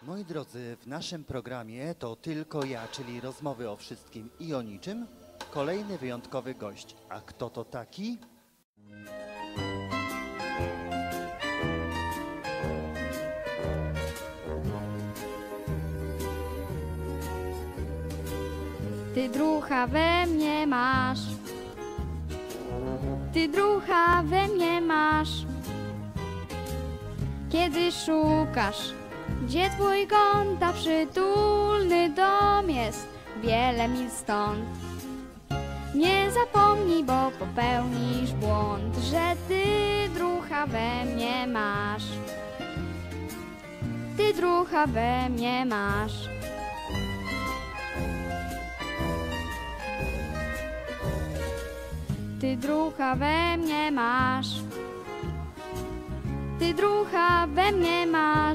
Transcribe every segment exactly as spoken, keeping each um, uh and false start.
Moi drodzy, w naszym programie To Tylko Ja, czyli rozmowy o wszystkim i o niczym, kolejny wyjątkowy gość. A kto to taki? Ty drucha we mnie masz, ty drucha we mnie masz. Kiedy szukasz, gdzie twój kąt, a przytulny dom jest wiele mil stąd. Nie zapomnij, bo popełnisz błąd, że ty drucha we mnie masz. Ty drucha we mnie masz. Ty drucha we mnie masz. Ty drucha we mnie masz.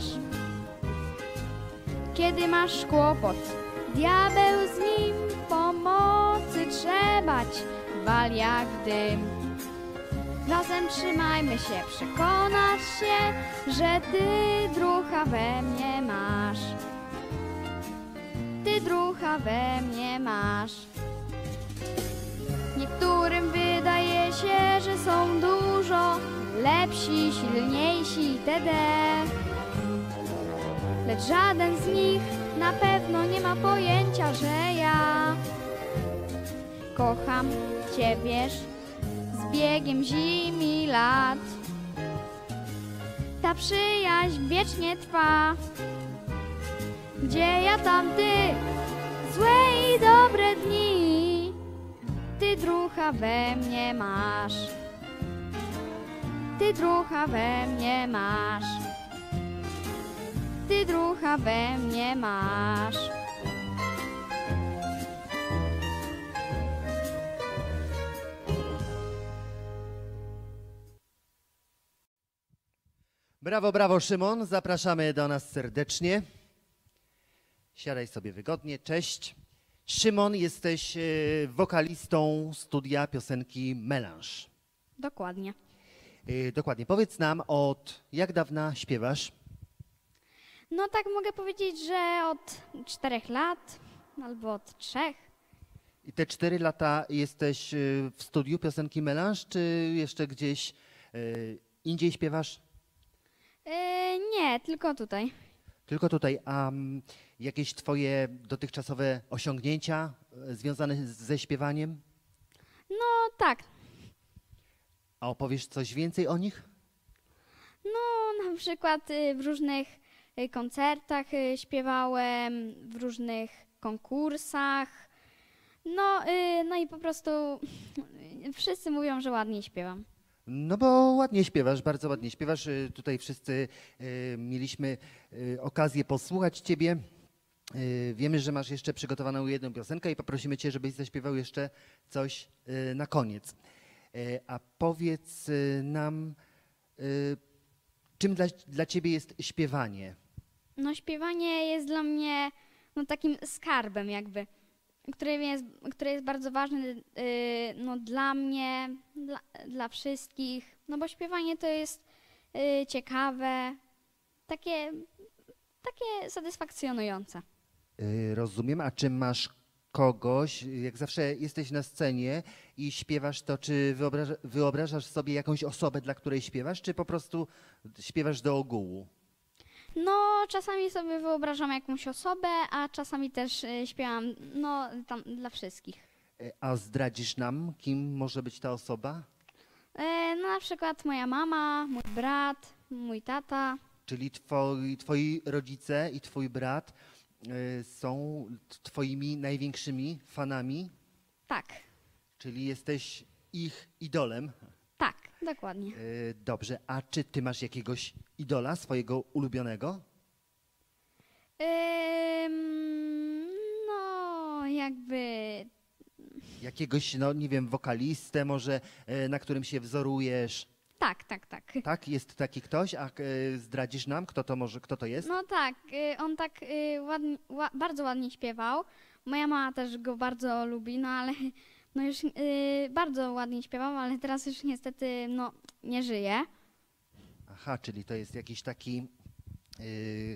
Kiedy masz kłopot, diabeł z nim pomocy trzebać, wal jak dym. Razem trzymajmy się, przekonasz się, że ty drucha we mnie masz. Ty drucha we mnie masz. Niektórym wydaje się, że są dużo lepsi, silniejsi itd. Lecz żaden z nich na pewno nie ma pojęcia, że ja kocham ciebież z biegiem zim i lat. Ta przyjaźń wiecznie trwa. Gdzie ja, tam ty, złe i dobre dni. Ty drucha we mnie masz. Ty drucha we mnie masz. Ty drucha we mnie masz. Brawo, brawo, Szymon. Zapraszamy do nas serdecznie. Siadaj sobie wygodnie. Cześć. Szymon, jesteś y, wokalistą studia piosenki Melange. Dokładnie. Y, dokładnie. Powiedz nam, od jak dawna śpiewasz? No tak mogę powiedzieć, że od czterech lat albo od trzech. I te cztery lata jesteś y, w studiu piosenki Melange, czy jeszcze gdzieś y, indziej śpiewasz? Yy, nie, tylko tutaj. Tylko tutaj. A um, jakieś twoje dotychczasowe osiągnięcia y, związane z, ze śpiewaniem? No tak. A opowiesz coś więcej o nich? No na przykład y, w różnych y, koncertach y, śpiewałem, w różnych konkursach. No, y, no i po prostu y, wszyscy mówią, że ładnie śpiewam. No bo ładnie śpiewasz, bardzo ładnie śpiewasz. Y, Tutaj wszyscy y, mieliśmy y, okazję posłuchać ciebie. Y, Wiemy, że masz jeszcze przygotowaną jedną piosenkę i poprosimy cię, żebyś zaśpiewał jeszcze coś y, na koniec. Y, A powiedz y, nam, y, czym dla, dla ciebie jest śpiewanie? No śpiewanie jest dla mnie no, takim skarbem jakby, który jest, który jest bardzo ważny y, no, dla mnie, dla, dla wszystkich. No bo śpiewanie to jest y, ciekawe, takie, takie satysfakcjonujące. Y, Rozumiem, a czy masz kogoś, jak zawsze jesteś na scenie i śpiewasz to, czy wyobraża, wyobrażasz sobie jakąś osobę, dla której śpiewasz, czy po prostu śpiewasz do ogółu? No czasami sobie wyobrażam jakąś osobę, a czasami też y, śpiewam no, tam dla wszystkich. Y, A zdradzisz nam, kim może być ta osoba? E, no na przykład moja mama, mój brat, mój tata. Czyli twoi, twoi rodzice i twój brat y, są t- twoimi największymi fanami, Tak, czyli jesteś ich idolem. tak, dokładnie. Y, Dobrze, a czy ty masz jakiegoś idola, swojego ulubionego? Ym, no, jakby. Jakiegoś, no nie wiem, wokalistę może, y, na którym się wzorujesz? Tak, tak, tak. Tak, jest taki ktoś, a y, zdradzisz nam, kto to może, kto to jest? No tak, y, on tak y, ładnie, ła, bardzo ładnie śpiewał. Moja mama też go bardzo lubi, no ale no już y, bardzo ładnie śpiewał, ale teraz już niestety no, nie żyje. Aha, czyli to jest jakiś taki, yy,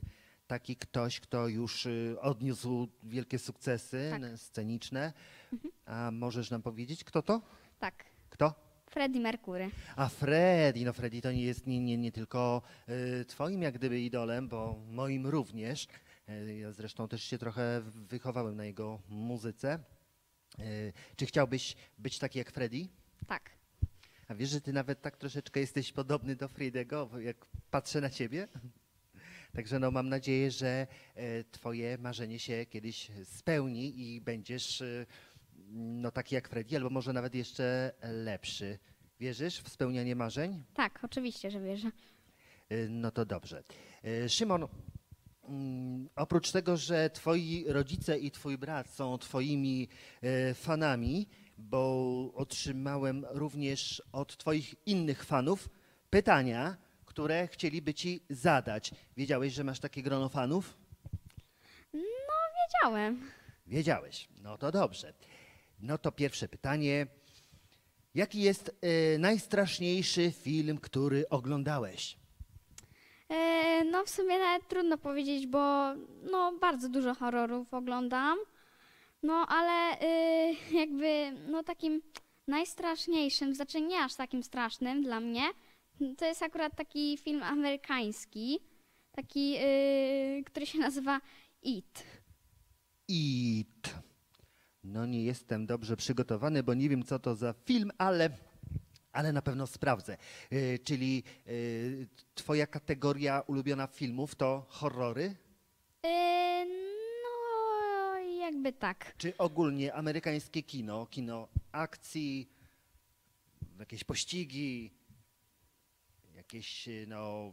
taki ktoś, kto już y, odniósł wielkie sukcesy Tak. n- sceniczne. A możesz nam powiedzieć, kto to? Tak, Kto? Freddie Mercury. A Freddie, no Freddie to nie jest nie, nie, nie tylko y, twoim jak gdyby idolem, bo moim również. Y, ja zresztą też się trochę wychowałem na jego muzyce. Y, czy chciałbyś być taki jak Freddie? Tak. A wiesz, że ty nawet tak troszeczkę jesteś podobny do Frediego, bo jak patrzę na ciebie? Także no mam nadzieję, że e, twoje marzenie się kiedyś spełni i będziesz e, no taki jak Freddy, albo może nawet jeszcze lepszy. Wierzysz w spełnianie marzeń? Tak, oczywiście, że wierzę. E, No to dobrze. E, Szymon, mm, oprócz tego, że twoi rodzice i twój brat są twoimi e, fanami, bo otrzymałem również od twoich innych fanów pytania, które chcieliby ci zadać. Wiedziałeś, że masz takie grono fanów? Wiedziałem. Wiedziałeś. No to dobrze. No to pierwsze pytanie. Jaki jest e, najstraszniejszy film, który oglądałeś? E, no w sumie nawet trudno powiedzieć, bo no bardzo dużo horrorów oglądam. No ale y, jakby no takim najstraszniejszym, znaczy nie aż takim strasznym dla mnie, to jest akurat taki film amerykański, taki, y, który się nazywa It. It. No nie jestem dobrze przygotowany, bo nie wiem, co to za film, ale, ale na pewno sprawdzę. E, czyli e, twoja kategoria ulubiona filmów to horrory? Y, no jakby tak. Czy ogólnie amerykańskie kino, kino akcji, jakieś pościgi, jakieś, e, no...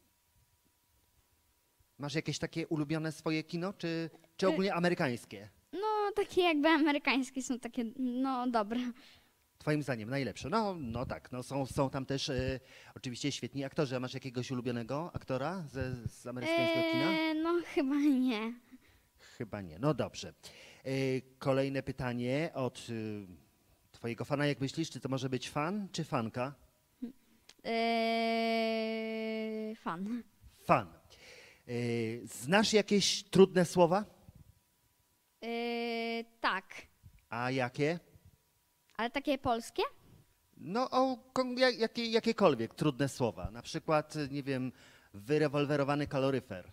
Masz jakieś takie ulubione swoje kino, czy, czy ogólnie amerykańskie? No takie jakby amerykańskie są takie no dobre. Twoim zdaniem najlepsze? No, no tak, no są, są tam też e, oczywiście świetni aktorzy. A masz jakiegoś ulubionego aktora ze, z amerykańskiego kina? E, no chyba nie. Chyba nie. No dobrze. E, kolejne pytanie od e, twojego fana. Jak myślisz, czy to może być fan czy fanka? E, fan. Fan. E, znasz jakieś trudne słowa? E, tak. A jakie? Ale takie polskie? No, o, kon- ja- jakie, jakiekolwiek trudne słowa. Na przykład, nie wiem, wyrewolwerowany kaloryfer.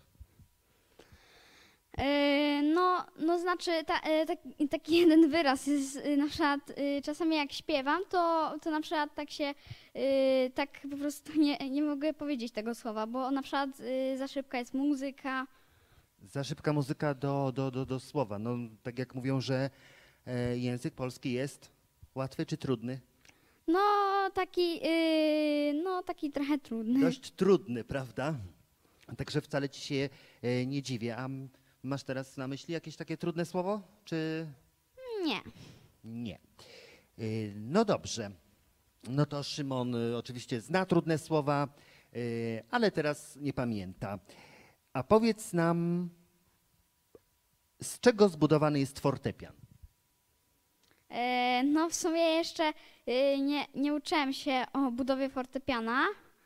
E, no, no znaczy ta, e, tak, taki jeden wyraz jest e, na przykład e, czasami jak śpiewam, to, to na przykład tak się e, tak po prostu nie, nie mogę powiedzieć tego słowa, bo na przykład e, za szybka jest muzyka. Za szybka muzyka do, do, do, do słowa. No, tak jak mówią, że e, język polski jest łatwy czy trudny? No taki, e, no taki trochę trudny. Dość trudny, prawda? Także wcale ci się e, nie dziwię. A m- masz teraz na myśli jakieś takie trudne słowo, czy Nie. nie? E, no dobrze. No to Szymon e, oczywiście zna trudne słowa, e, ale teraz nie pamięta. A powiedz nam, z czego zbudowany jest fortepian? E, no w sumie jeszcze e, nie, nie uczyłem się o budowie fortepiana.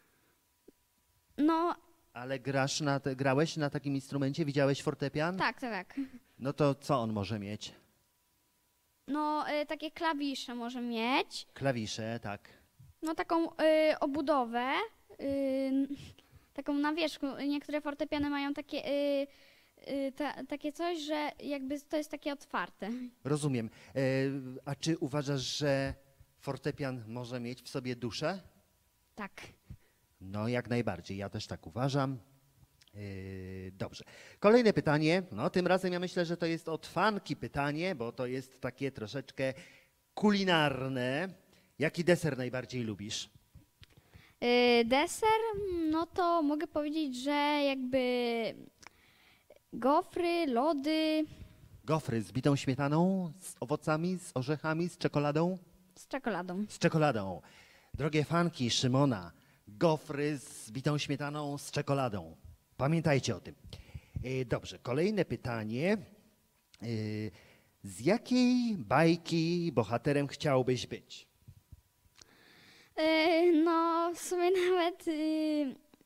No Ale grasz na te, grałeś na takim instrumencie? Widziałeś fortepian? tak, tak, tak. No to co on może mieć? No e, takie klawisze może mieć. Klawisze, tak. No taką e, obudowę. e, taką na wierzchu. Niektóre fortepiany mają takie, e, e, ta, takie coś, że jakby to jest takie otwarte. Rozumiem. E, a czy uważasz, że fortepian może mieć w sobie duszę? Tak. No, jak najbardziej. Ja też tak uważam. E, dobrze. Kolejne pytanie. No, tym razem ja myślę, że to jest od fanki pytanie, bo to jest takie troszeczkę kulinarne. Jaki deser najbardziej lubisz? E, deser, no to mogę powiedzieć, że jakby gofry, lody Gofry z bitą śmietaną, z owocami, z orzechami, z czekoladą? z czekoladą. Z czekoladą. Drogie fanki Szymona, gofry z bitą śmietaną z czekoladą. Pamiętajcie o tym. E, Dobrze, kolejne pytanie. E, Z jakiej bajki bohaterem chciałbyś być? E, no w sumie nawet y,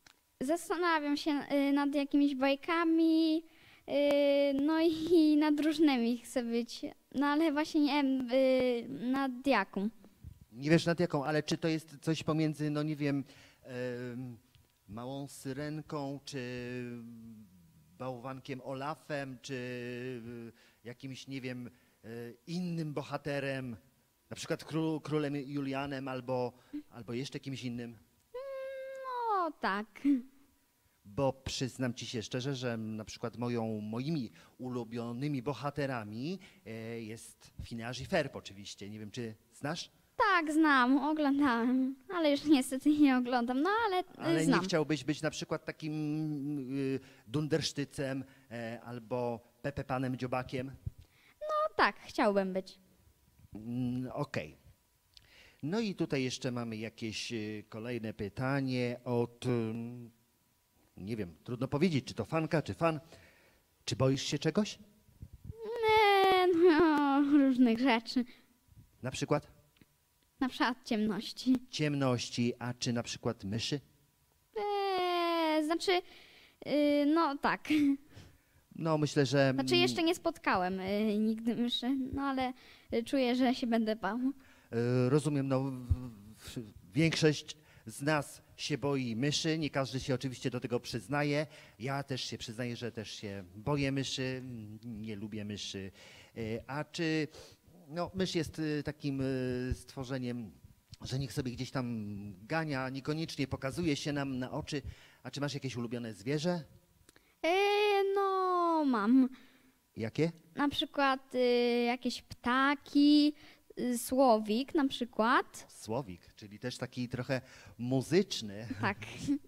Zastanawiam się y, nad jakimiś bajkami, y, no i nad różnymi chcę być, no ale właśnie nie wiem, y, nad jaką. Nie wiesz nad jaką, ale czy to jest coś pomiędzy, no nie wiem, em, małą syrenką, czy bałwankiem Olafem, czy y, jakimś, nie wiem, y, innym bohaterem, na przykład kró, królem Julianem albo, albo jeszcze kimś innym? No tak. Bo przyznam ci się szczerze, że na przykład moją, moimi ulubionymi bohaterami e, jest Phineas i Ferb oczywiście. Nie wiem, czy znasz? Tak, znam, oglądałem, ale już niestety nie oglądam, no ale, y, Ale znam. nie chciałbyś być na przykład takim y, Dundersztycem e, albo Pepe Panem Dziobakiem? No tak, chciałbym być. Mm, Okej. No i tutaj jeszcze mamy jakieś y, kolejne pytanie od, ym, nie wiem, trudno powiedzieć, czy to fanka, czy fan. Czy boisz się czegoś? E, no, różnych rzeczy, Na przykład na przykład ciemności. ciemności, a czy na przykład myszy? E, znaczy, y, no tak. No myślę, że Znaczy mm, jeszcze nie spotkałem y, nigdy myszy, no ale y, czuję, że się będę bał. y, rozumiem, no w- w- większość z nas się boi myszy, nie każdy się oczywiście do tego przyznaje. Ja też się przyznaję, że też się boję myszy, mm, nie lubię myszy. Y, A czy no, mysz jest y, takim y, stworzeniem, że niech sobie gdzieś tam gania, niekoniecznie pokazuje się nam na oczy. A czy masz jakieś ulubione zwierzę? E, no mam Jakie? na przykład y, jakieś ptaki, y, słowik na przykład. Słowik, czyli też taki trochę muzyczny. Tak.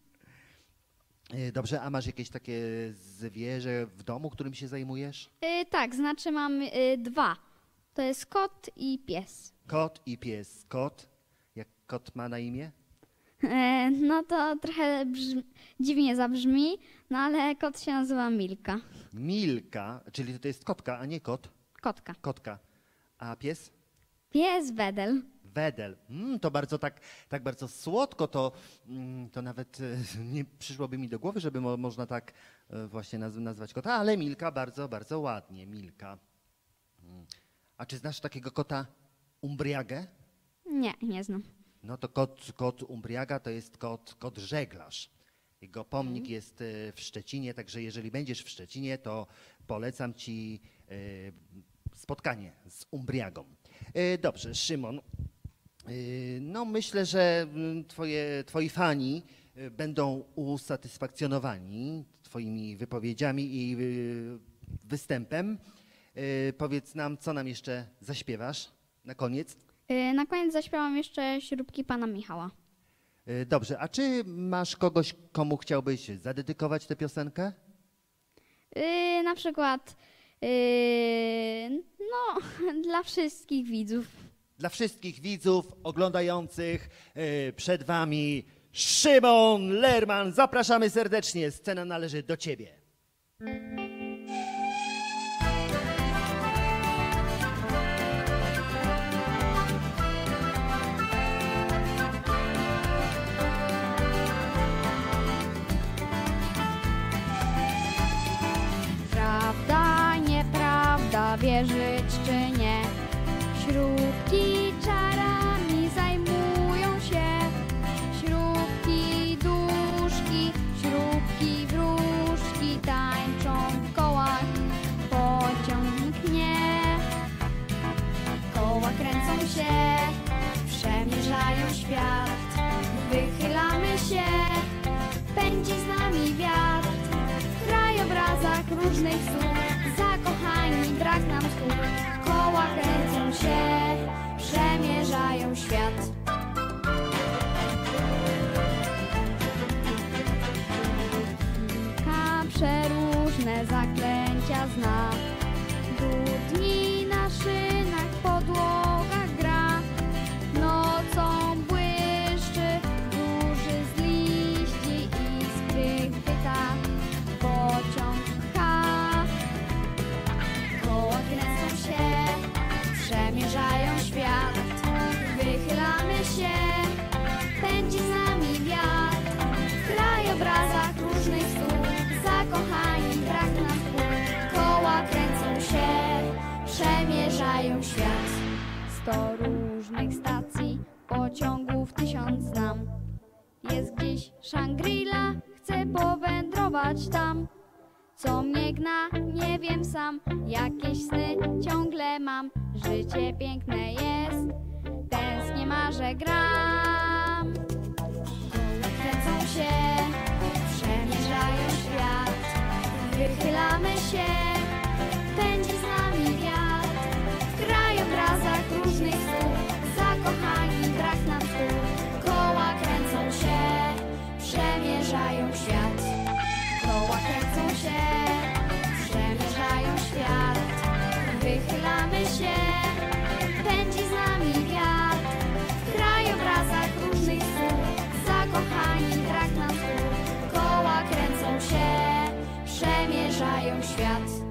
E, Dobrze, a masz jakieś takie zwierzę w domu, którym się zajmujesz? Y, tak, znaczy mam y, dwa. To jest kot i pies. Kot i pies. Kot? Jak kot ma na imię? E, no to trochę brzmi, dziwnie zabrzmi, no ale kot się nazywa Milka. Milka, czyli to jest kotka, a nie kot. Kotka. Kotka. A pies? Pies Wedel. Wedel. Mm, to bardzo tak, tak bardzo słodko, to, mm, to nawet e, nie przyszłoby mi do głowy, żeby mo, można tak e, właśnie naz, nazwać kota, ale Milka bardzo, bardzo ładnie. Milka. Mm. A czy znasz takiego kota Umbriagę? Nie, nie znam. No to kot, kot Umbriaga to jest kot, kot żeglarz. Jego pomnik jest e, w Szczecinie, także jeżeli będziesz w Szczecinie, to polecam ci e, spotkanie z Umbriagą. E, Dobrze, Szymon. e, No myślę, że mm, twoje, twoi fani e, będą usatysfakcjonowani twoimi wypowiedziami i e, występem. E, Powiedz nam, co nam jeszcze zaśpiewasz na koniec. Y, na koniec zaśpiewam jeszcze Śrubki Pana Michała. E, Dobrze, a czy masz kogoś, komu chciałbyś zadedykować tę piosenkę? Y, na przykład, y, no, dla wszystkich widzów. Dla wszystkich widzów oglądających e, przed wami Szymon Lerman. Zapraszamy serdecznie, scena należy do ciebie. Prawda, nieprawda, wierzyć czy nie? Śrubki czarami zajmują się. Śrubki, duszki, śrubki, wróżki tańczą w kołach. Pociąg mknie, koła kręcą się, przemierzają świat. Wychylamy się, pędzi z nami wiatr. W krajobrazach różnych słów, zakochani brak nam słów. Koła kręcą się, przemierzają świat. Kilka przeróżne zaklęcia zna. Dudni na szynach, podłogach gra. Nocą błyszczy, duży z liści iskry chwyta. Pociąg pcha, koła kręcą się, przemierzają świat. Wychylamy się, pędzi z nami wiatr. W krajobrazach przemierzają świat. Sto różnych stacji, pociągów tysiąc znam. Jest gdzieś Shangri-La, chcę powędrować tam. Co mnie gna, nie wiem sam, jakieś sny ciągle mam. Życie piękne jest, tęsknię, marzę, gram. Koła kręcą się, przemierzają świat. Wychylamy się, pędzi z nami wiatr. W krajobrazach różnych słów, zakochani brak nam słów. Koła kręcą się, przemierzają świat. Koła kręcą się, przemierzają świat. Wychylamy się, pędzi z nami wiatr. W krajobrazach różnych słów, zakochani brak nam słów. Koła kręcą się, przemierzają świat.